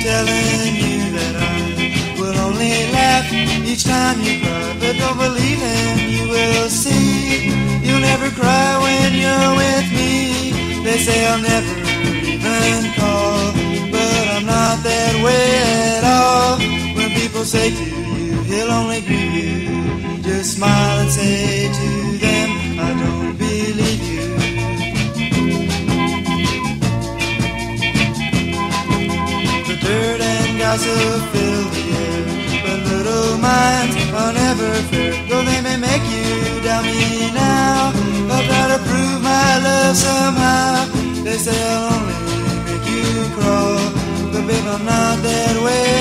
telling you that I will only laugh each time you cry. But don't believe him, you will see. You'll never cry when you're with me. They say I'll never even call, but I'm not that way at all. When people say to you, he'll only grieve you, just smile and say to them, I don't believe you. The dirt and gossip fill the air, but little minds are never fair. Though they may make you doubt me now, I'll try to prove my love somehow. They say I'll only make you crawl, but babe, I'm not that way